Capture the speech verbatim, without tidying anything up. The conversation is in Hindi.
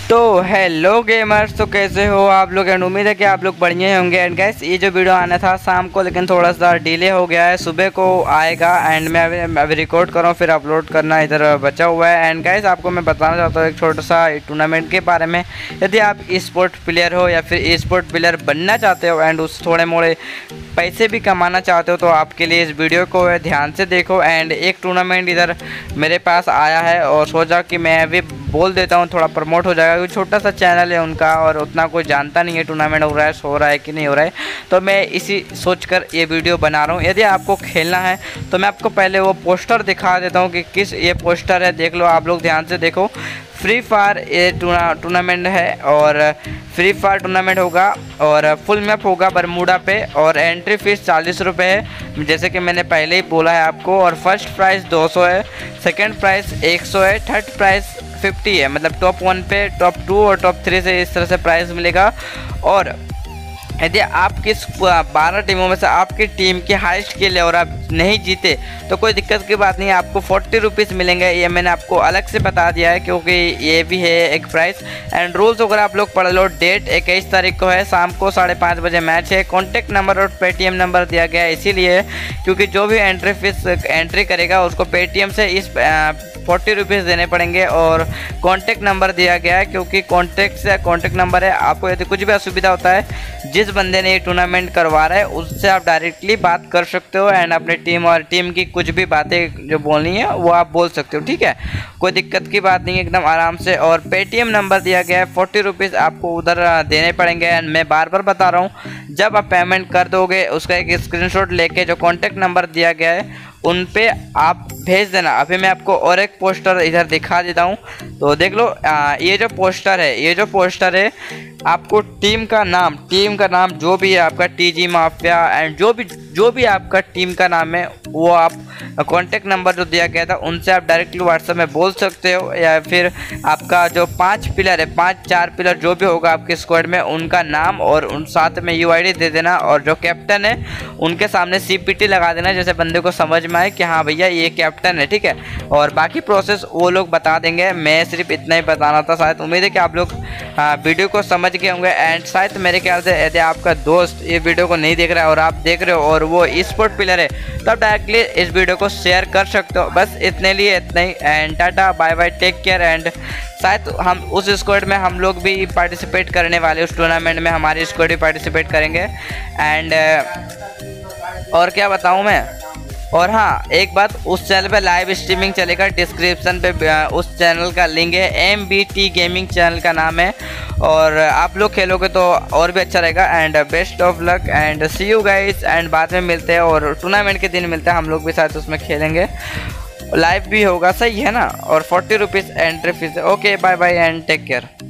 तो हेलो गेमर्स, तो कैसे हो आप लोग। एंड उम्मीद है कि आप लोग बढ़िया होंगे। एंड गाइस, ये जो वीडियो आना था शाम को, लेकिन थोड़ा सा डिले हो गया है, सुबह को आएगा। एंड मैं अभी अभी रिकॉर्ड कर रहा हूँ, फिर अपलोड करना इधर बचा हुआ है। एंड गाइस, आपको मैं बताना चाहता हूँ एक छोटा सा टूर्नामेंट के बारे में। यदि आप ई स्पोर्ट प्लेयर हो या फिर ई स्पोर्ट प्लेयर बनना चाहते हो एंड उस थोड़े मोड़े पैसे भी कमाना चाहते हो, तो आपके लिए इस वीडियो को ध्यान से देखो। एंड एक टूर्नामेंट इधर मेरे पास आया है और सोचा कि मैं अभी बोल देता हूँ, थोड़ा प्रमोट हो जाएगा, क्योंकि छोटा सा चैनल है उनका और उतना कोई जानता नहीं है टूर्नामेंट हो रहा है हो रहा है कि नहीं हो रहा है। तो मैं इसी सोचकर ये वीडियो बना रहा हूँ। यदि आपको खेलना है तो मैं आपको पहले वो पोस्टर दिखा देता हूँ कि किस ये पोस्टर है। देख लो आप लोग, ध्यान से देखो। फ्री फायर ये टूर्नामेंट है और फ्री फायर टूर्नामेंट होगा और फुल मैप होगा बरमूडा पे, और एंट्री फीस चालीस रुपये है, जैसे कि मैंने पहले ही बोला है आपको। और फर्स्ट प्राइस दो सौ है, सेकंड प्राइस एक सौ है, थर्ड प्राइस फिफ्टी है। मतलब टॉप वन पे टॉप टू और टॉप थ्री से इस तरह से प्राइस मिलेगा। और यदि आप किस बारह टीमों में से आपकी टीम की हाईएस्ट किल है और आप नहीं जीते तो कोई दिक्कत की बात नहीं है, आपको फोर्टी रुपीज़ मिलेंगे। ये मैंने आपको अलग से बता दिया है क्योंकि ये भी है एक प्राइस। एंड रूल्स वगैरह आप लोग पढ़ लो। डेट इक्कीस तारीख को है, शाम को साढ़े पाँच बजे मैच है। कॉन्टैक्ट नंबर और पेटीएम नंबर दिया गया है, इसीलिए क्योंकि जो भी एंट्री फीस एंट्री करेगा उसको पेटीएम से इस फोर्टी रुपीज़ देने पड़ेंगे। और कॉन्टैक्ट नंबर दिया गया है क्योंकि कॉन्टैक्ट से कॉन्टैक्ट नंबर है। आपको यदि कुछ भी असुविधा होता है, जिस बंदे ने ये टूर्नामेंट करवा रहा है उससे आप डायरेक्टली बात कर सकते हो। एंड अपने टीम और टीम की कुछ भी बातें जो बोलनी है वो आप बोल सकते हो, ठीक है। कोई दिक्कत की बात नहीं है, एकदम आराम से। और पेटीएम नंबर दिया गया है, फोर्टी रुपीज़ आपको उधर देने पड़ेंगे। एंड मैं बार बार बता रहा हूँ, जब आप पेमेंट कर दोगे उसका एक स्क्रीनशॉट लेके जो कॉन्टैक्ट नंबर दिया गया है उन पे आप भेज देना। अभी मैं आपको और एक पोस्टर इधर दिखा देता हूँ, तो देख लो। आ, ये जो पोस्टर है ये जो पोस्टर है आपको टीम का नाम टीम का नाम जो भी है आपका, टीजी माफिया एंड जो भी जो भी आपका टीम का नाम है वो आप कॉन्टैक्ट नंबर जो दिया गया था उनसे आप डायरेक्टली व्हाट्सएप में बोल सकते हो। या फिर आपका जो पांच पिलर है, पांच चार पिलर जो भी होगा आपके स्क्वाड में, उनका नाम और उन साथ में यूआईडी दे देना। और जो कैप्टन है उनके सामने सीपीटी लगा देना, जैसे बंदे को समझ में आए कि हाँ भैया ये कैप्टन है, ठीक है। और बाकी प्रोसेस वो लोग बता देंगे, मैं सिर्फ इतना ही बताना था। शायद उम्मीद है कि आप लोग वीडियो को समझ गए होंगे। एंड शायद मेरे ख्याल से यदि आपका दोस्त ये वीडियो को नहीं देख रहा है और आप देख रहे हो और वो ई स्पोर्ट प्लेयर है, तो आप डायरेक्टली इस वीडियो को शेयर कर सकते हो। बस इतने लिए इतना ही। And tata bye bye, take care. And शायद हम उस स्क्वाड में हम लोग भी पार्टिसिपेट करने वाले, उस टूर्नामेंट में हमारी स्क्वाड भी पार्टिसिपेट करेंगे। एंड और क्या बताऊँ मैं। और हाँ, एक बात, उस चैनल पे लाइव स्ट्रीमिंग चलेगा, डिस्क्रिप्शन पे उस चैनल का लिंक है, M B T gaming channel का नाम है। और आप लोग खेलोगे तो और भी अच्छा रहेगा। And best of luck and see you guys. And बाद में मिलते हैं और टूर्नामेंट के दिन मिलते हैं, हम लोग भी साथ उसमें खेलेंगे, लाइव भी होगा, सही है ना। और फोर्टी रुपीज़ एंट्री फीस है। Okay, bye bye and take care.